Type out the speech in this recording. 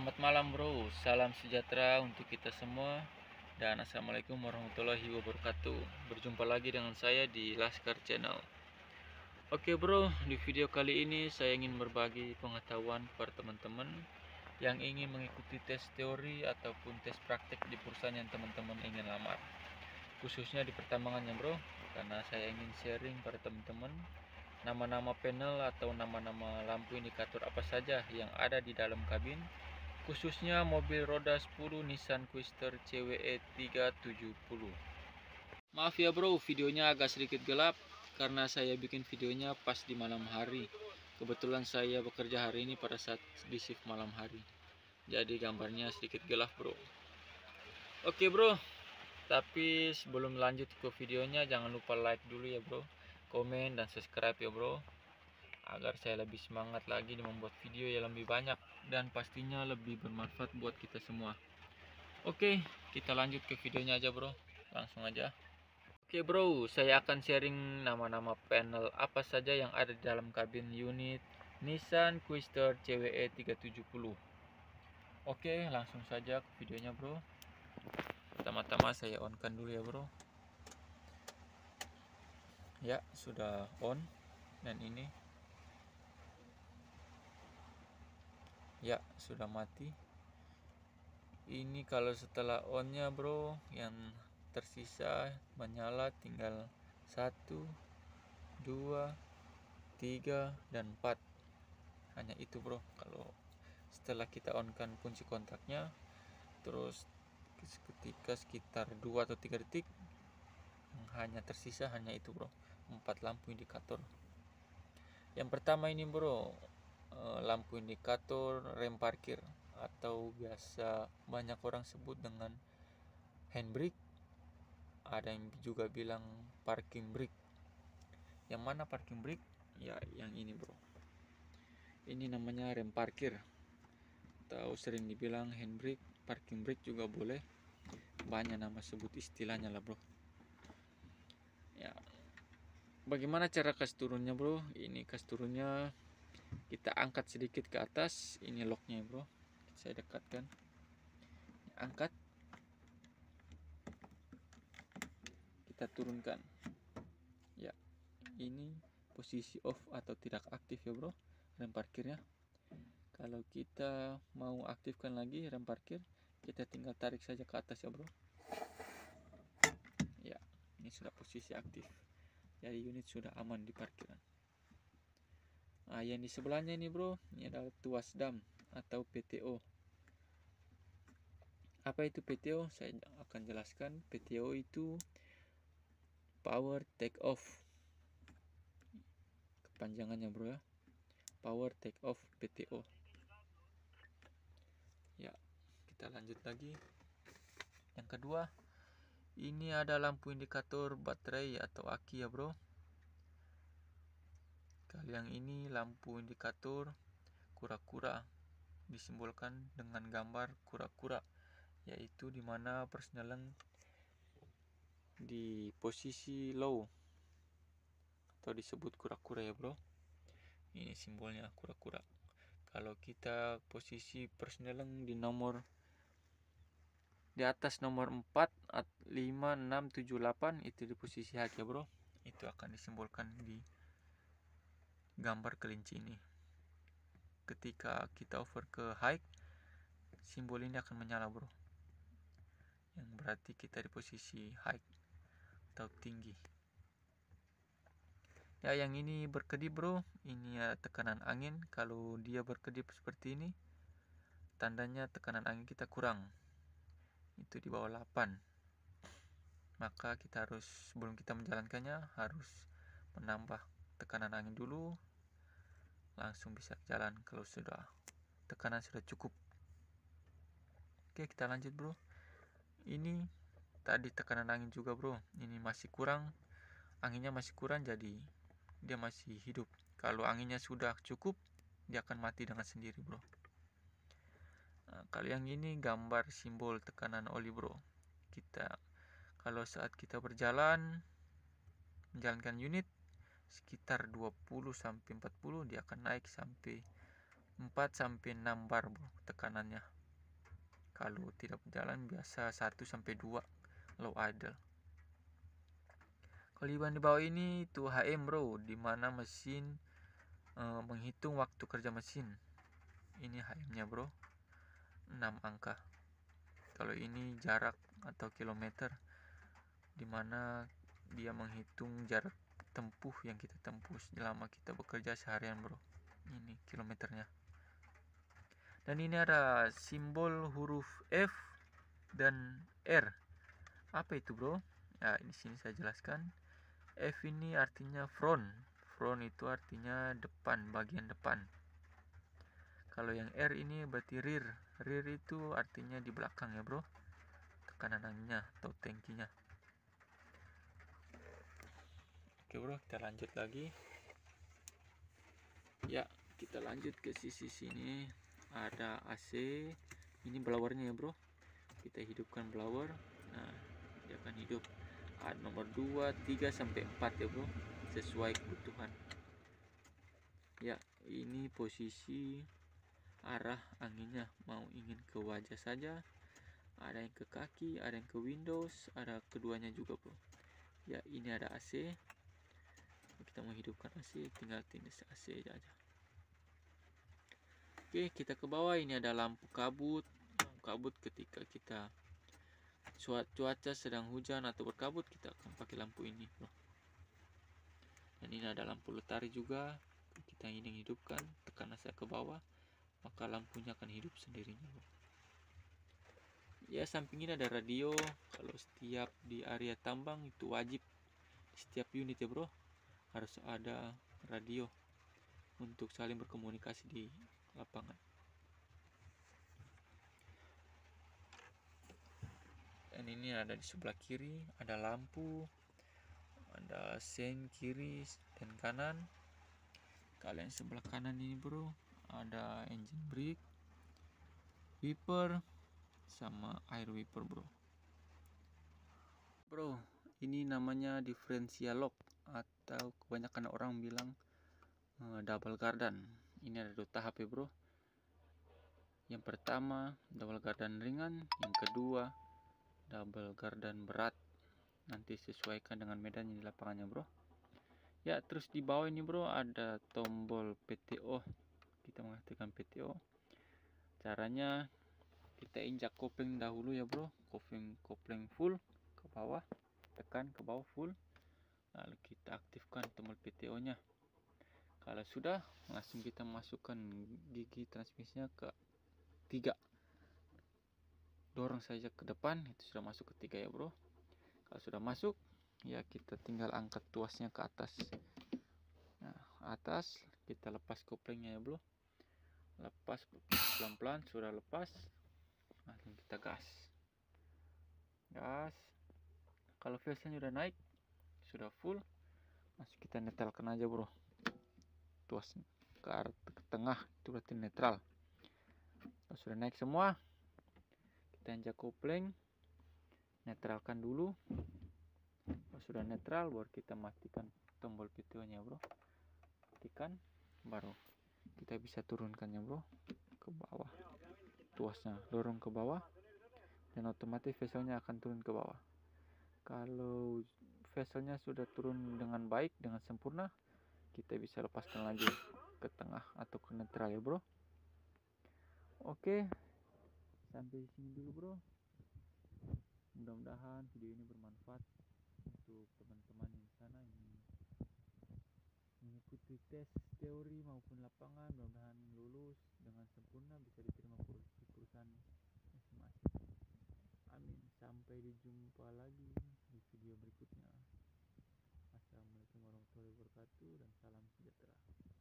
Selamat malam bro, salam sejahtera untuk kita semua. Dan assalamualaikum warahmatullahi wabarakatuh. Berjumpa lagi dengan saya di Laskar Channel. Oke bro, di video kali ini saya ingin berbagi pengetahuan kepada teman-teman yang ingin mengikuti tes teori ataupun tes praktek di perusahaan yang teman-teman ingin lamar, khususnya di pertambangannya bro. Karena saya ingin sharing pada teman-teman nama-nama panel atau nama-nama lampu indikator apa saja yang ada di dalam kabin, khususnya mobil roda 10 Nissan Quester CWE 370. Maaf ya bro, videonya agak sedikit gelap karena saya bikin videonya pas di malam hari. Kebetulan saya bekerja hari ini pada saat di shift malam hari, jadi gambarnya sedikit gelap bro. Oke bro, tapi sebelum lanjut ke videonya, jangan lupa like dulu ya bro, komen dan subscribe ya bro, agar saya lebih semangat lagi membuat video yang lebih banyak dan pastinya lebih bermanfaat buat kita semua. Oke, kita lanjut ke videonya aja bro, langsung aja. Oke bro, saya akan sharing nama-nama panel apa saja yang ada di dalam kabin unit Nissan Quester CWE 370. Oke, langsung saja ke videonya bro. Pertama-tama saya on kan dulu ya bro. Ya, sudah on. Dan ini ya sudah mati. Ini kalau setelah onnya bro, yang tersisa menyala tinggal 1, 2, 3, dan 4. Hanya itu bro. Kalau setelah kita on kan kunci kontaknya, terus ketika sekitar 2 atau 3 detik, hanya tersisa hanya itu bro, 4 lampu indikator. Yang pertama ini bro, lampu indikator rem parkir atau biasa banyak orang sebut dengan handbrake, ada yang juga bilang parking brake. Yang mana parking brake? Ya yang ini bro, ini namanya rem parkir atau sering dibilang handbrake, parking brake juga boleh, banyak nama sebut istilahnya lah bro. Ya, bagaimana cara kas turunnya bro? Ini kas turunnya kita angkat sedikit ke atas, ini locknya bro, saya dekatkan, angkat, kita turunkan. Ya, ini posisi off atau tidak aktif ya bro, rem parkirnya. Kalau kita mau aktifkan lagi rem parkir, kita tinggal tarik saja ke atas ya bro. Ya, ini sudah posisi aktif, jadi unit sudah aman di parkiran. Nah, yang di sebelahnya ini bro, ini adalah tuas dam atau PTO. Apa itu PTO? Saya akan jelaskan. PTO itu power take off, kepanjangannya bro ya, power take off PTO. Ya, kita lanjut lagi. Yang kedua, ini ada lampu indikator baterai atau aki ya bro. Kalau yang ini lampu indikator kura-kura, disimbolkan dengan gambar kura-kura, yaitu dimana persneling di posisi low atau disebut kura-kura ya bro. Ini simbolnya kura-kura. Kalau kita posisi persneling di nomor di atas nomor 4, 5, 6, 7, 8, itu di posisi high ya bro. Itu akan disimbolkan di gambar kelinci ini. Ketika kita over ke high, simbol ini akan menyala bro, yang berarti kita di posisi high atau tinggi. Ya, yang ini berkedip bro, ini ya tekanan angin. Kalau dia berkedip seperti ini, tandanya tekanan angin kita kurang, itu di bawah 8. Maka kita harus, sebelum kita menjalankannya, harus menambah tekanan angin dulu, langsung bisa jalan kalau sudah tekanan sudah cukup. Oke, kita lanjut bro. Ini tadi tekanan angin juga bro, ini masih kurang, anginnya masih kurang, jadi dia masih hidup. Kalau anginnya sudah cukup, dia akan mati dengan sendiri bro. Nah, kalau yang ini gambar simbol tekanan oli bro. Kita kalau saat kita berjalan menjalankan unit sekitar 20 sampai 40, dia akan naik sampai 4 sampai 6 bar bro tekanannya. Kalau tidak berjalan biasa 1-2 low idle. Kalau di bahan di bawah ini itu HM bro, dimana mesin menghitung waktu kerja mesin. Ini HM-nya bro, 6 angka. Kalau ini jarak atau kilometer, dimana dia menghitung jarak tempuh yang kita tempuh selama kita bekerja seharian bro. Ini kilometernya. Dan ini ada simbol huruf F dan R. Apa itu bro? Nah, di sini saya jelaskan. F ini artinya front. Front itu artinya depan, bagian depan. Kalau yang R ini berarti rear. Rear itu artinya di belakang ya bro. Tekanan anginnya atau tangkinya. Oke bro, kita lanjut lagi. Ya, kita lanjut ke sisi sini. Ada AC. Ini blowernya ya bro. Kita hidupkan blower. Nah, dia akan hidup. Ada nomor 2, 3 sampai 4 ya bro, sesuai kebutuhan. Ya, ini posisi arah anginnya, mau ingin ke wajah saja, ada yang ke kaki, ada yang ke Windows, ada keduanya juga bro. Ya, ini ada AC. Kita mau hidupkan AC, tinggal tindas AC aja. Oke, kita ke bawah. Ini ada lampu kabut. Lampu kabut ketika kita cuaca sedang hujan atau berkabut, kita akan pakai lampu ini bro. Dan ini ada lampu letari juga. Kita ingin hidupkan, tekan AC ke bawah, maka lampunya akan hidup sendirinya bro. Ya, samping ini ada radio. Kalau setiap di area tambang itu wajib setiap unit ya bro, harus ada radio untuk saling berkomunikasi di lapangan. Dan ini ada di sebelah kiri, ada lampu, ada sen kiri dan kanan. Kalian sebelah kanan ini bro, ada engine brake, wiper, sama air wiper bro. Bro, ini namanya differential lock atau kebanyakan orang bilang double gardan. Ini ada 2 tahap ya bro. Yang pertama double gardan ringan, yang kedua double gardan berat. Nanti sesuaikan dengan medannya di lapangannya bro. Ya, terus di bawah ini bro ada tombol PTO. Kita mengaktifkan PTO. Caranya kita injak kopling dahulu ya bro, kopling full ke bawah, tekan ke bawah full, lalu kita aktifkan tombol PTO nya. Kalau sudah, langsung kita masukkan gigi transmisinya ke 3, dorong saja ke depan, itu sudah masuk ke 3 ya bro. Kalau sudah masuk, ya kita tinggal angkat tuasnya ke atas. Nah, atas kita lepas koplingnya ya bro, lepas pelan-pelan. Sudah lepas, langsung kita gas. Kalau fuelnya udah naik, sudah full, langsung kita netralkan aja bro, tuas ke arah ke tengah, itu berarti netral. Kalau sudah naik semua, kita injak kopling, netralkan dulu. Kalau sudah netral, baru kita matikan tombol PTO nya bro, tekan, baru kita bisa turunkannya bro ke bawah. Tuasnya dorong ke bawah, dan otomatis vesselnya akan turun ke bawah. Kalau vesselnya sudah turun dengan baik, dengan sempurna, kita bisa lepaskan lagi ke tengah atau ke netral ya bro. Oke, sampai sini dulu bro. Mudah-mudahan video ini bermanfaat untuk teman-teman yang sana ini mengikuti tes teori maupun lapangan. Mudah-mudahan lulus dengan sempurna, bisa diterima di perusahaan masing-masing. Amin. Sampai dijumpa lagi di video berikutnya. Assalamualaikum warahmatullahi wabarakatuh dan salam sejahtera.